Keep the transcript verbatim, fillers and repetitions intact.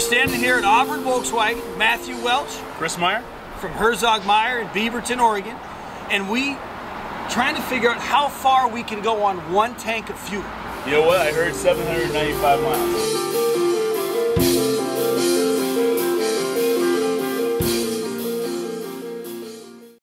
standing here at Auburn Volkswagen, Matthew Welch, Chris Meyer from Herzog Meyer in Beaverton, Oregon, and we trying to figure out how far we can go on one tank of fuel. You know what? I heard seven hundred ninety-five miles.